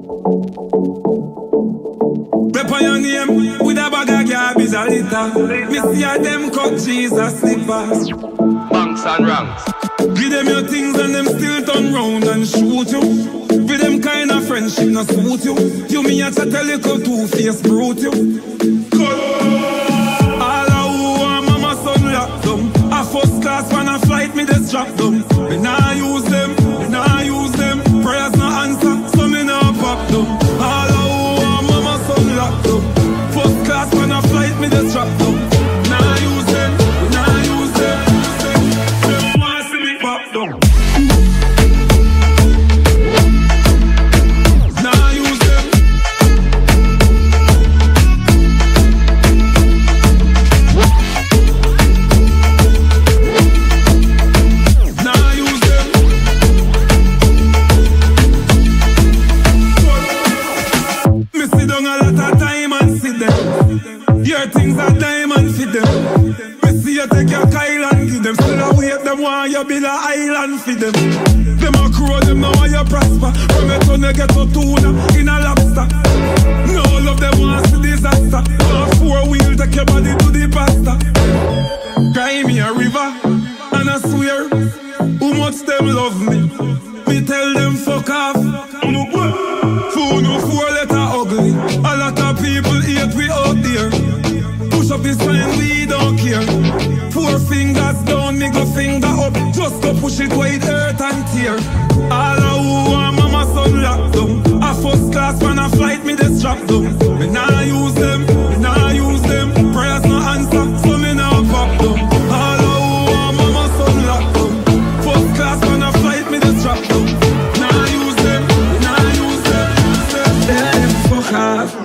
Rep on your name with a bag of garbage a litter. Me see a them cut Jesus slippers. Banks and ranks. Give them your things and them still turn round and shoot you. With them kind of friendship not suit you. You me a chat a little two-face brute you. All of who are mama son locked them. A first class when a flight me just drop them. Me nah use them, me nah use them. Prayers no answer, so me nah pop them. All of who are mama son locked them. First class when a flight me just drop them. Nah use them, me nah use them. Them want see me pop them. Things are diamond for them. We see you take your Kyle and give them. Still a wait them want you build a island for them. Them a crow them now want you prosper. From your turn you get to tuna in a lobster. No love them want see disaster. On four wheel take your body to the pasta. Cry me a river and I swear who much them love me. Me tell them fuck off. Fool no four letter ugly. A lot of people hate we out there. Push up his sign, we don't care. Four fingers down, middle finger up. Just go push it wide, earth and tear. All of who are mama son locked them. A first class when a flight me just drop them. Me nah use them, me nah use them. Prayers no answer, so me nah pop them. All of who are mama son locked them. First class when a flight me just drop them. Nah use them, me nah use them. Let them fuck off.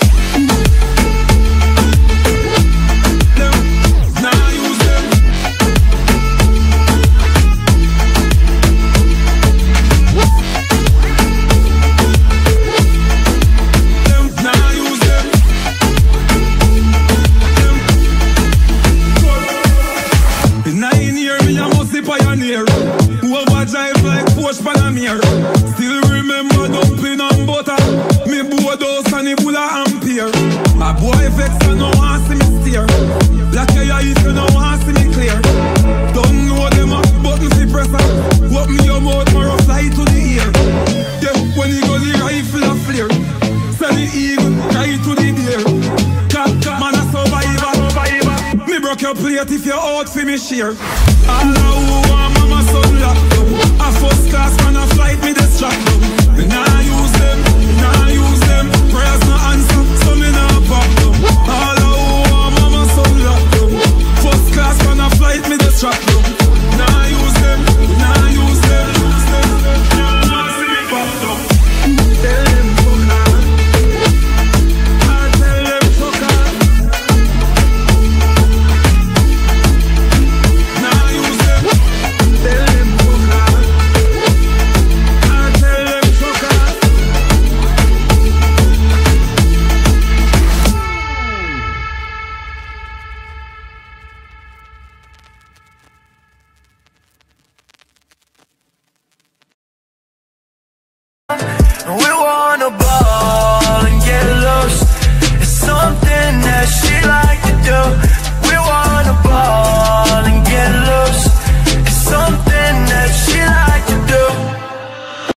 Still remember dumpling and butter. Me board house and the bull of Ampere. A boy vex and no want see me steer. Black your eyes you no want see me clear. Don't know them up, button fi presser. Open your mouth, more fly to the ear. Yeah, when you go the rifle a flare. Send the eagle, try to the deer. Cat, man a survivor. Me broke your plate if you're out fi me share. All who want mama son locked up. A first class when a flight me just drop them. Me nah use them, me nah use them. Prayers no answer, so me nah pop